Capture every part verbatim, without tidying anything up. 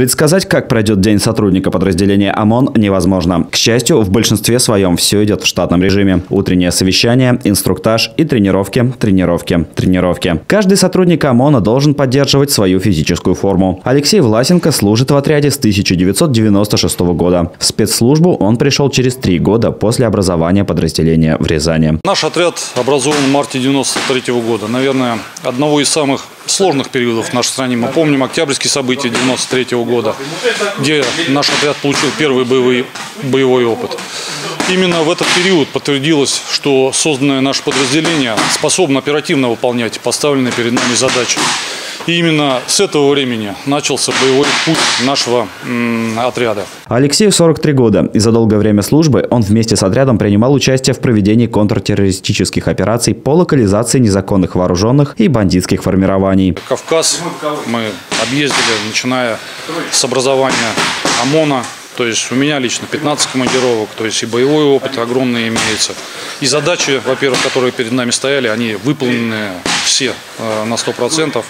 Предсказать, как пройдет день сотрудника подразделения ОМОН, невозможно. К счастью, в большинстве своем все идет в штатном режиме. Утреннее совещание, инструктаж и тренировки, тренировки, тренировки. Каждый сотрудник ОМОНа должен поддерживать свою физическую форму. Алексей Власенко служит в отряде с тысяча девятьсот девяносто шестого года. В спецслужбу он пришел через три года после образования подразделения в Рязани. Наш отряд образован в марте девяносто третьего года. Наверное, одного из самых сложных периодов в нашей стране. Мы помним октябрьские события девяносто третьего года, где наш отряд получил первый боевой, боевой опыт. Именно в этот период подтвердилось, что созданное наше подразделение способно оперативно выполнять поставленные перед нами задачи. И именно с этого времени начался боевой путь нашего м, отряда. Алексею сорок три года, и за долгое время службы он вместе с отрядом принимал участие в проведении контртеррористических операций по локализации незаконных вооруженных и бандитских формирований. Кавказ мы объездили, начиная с образования ОМОНа. То есть у меня лично пятнадцать командировок, то есть и боевой опыт огромный имеется. И задачи, во-первых, которые перед нами стояли, они выполнены все на сто процентов.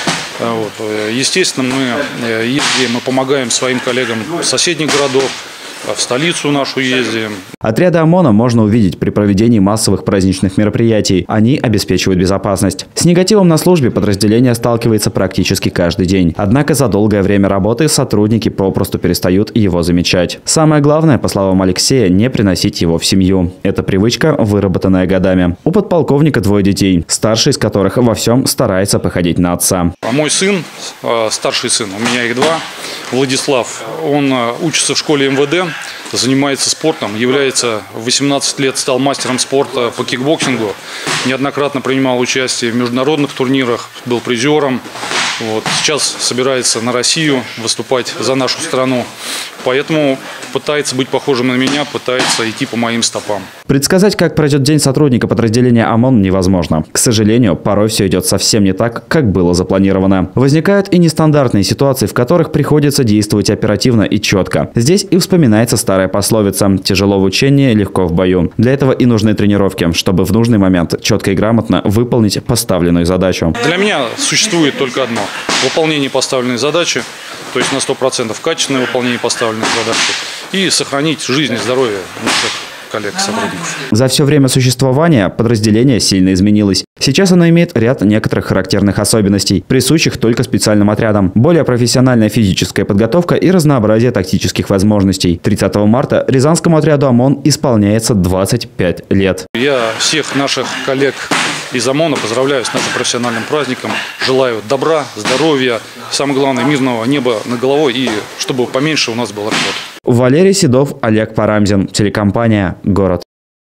Вот. Естественно, мы ездим, мы помогаем своим коллегам в соседних городах, в столицу нашу ездим. Отряды ОМОНа можно увидеть при проведении массовых праздничных мероприятий. Они обеспечивают безопасность. С негативом на службе подразделение сталкивается практически каждый день. Однако за долгое время работы сотрудники попросту перестают его замечать. Самое главное, по словам Алексея, не приносить его в семью. Это привычка, выработанная годами. У подполковника двое детей, старший из которых во всем старается походить на отца. А мой сын, старший сын, у меня их два, Владислав, он учится в школе эм вэ дэ, занимается спортом, является в восемнадцать лет стал мастером спорта по кикбоксингу, неоднократно принимал участие в международных турнирах, был призером. Вот. Сейчас собирается на Россию выступать за нашу страну, поэтому пытается быть похожим на меня, пытается идти по моим стопам. Предсказать, как пройдет день сотрудника подразделения ОМОН, невозможно. К сожалению, порой все идет совсем не так, как было запланировано. Возникают и нестандартные ситуации, в которых приходится действовать оперативно и четко. Здесь и вспоминается старая пословица «тяжело в учении, легко в бою». Для этого и нужны тренировки, чтобы в нужный момент четко и грамотно выполнить поставленную задачу. Для меня существует только одно – выполнение поставленной задачи, то есть на сто процентов качественное выполнение поставленной задачи, и сохранить жизнь и здоровье наших коллег, сотрудников. За все время существования подразделение сильно изменилось. Сейчас оно имеет ряд некоторых характерных особенностей, присущих только специальным отрядам. Более профессиональная физическая подготовка и разнообразие тактических возможностей. тридцатого марта Рязанскому отряду ОМОН исполняется двадцать пять лет. Я всех наших коллег из ОМОНа поздравляю с нашим профессиональным праздником. Желаю добра, здоровья, самое главное, мирного неба над головой и чтобы поменьше у нас было работы. Валерий Седов, Олег Парамзин, телекомпания «Город».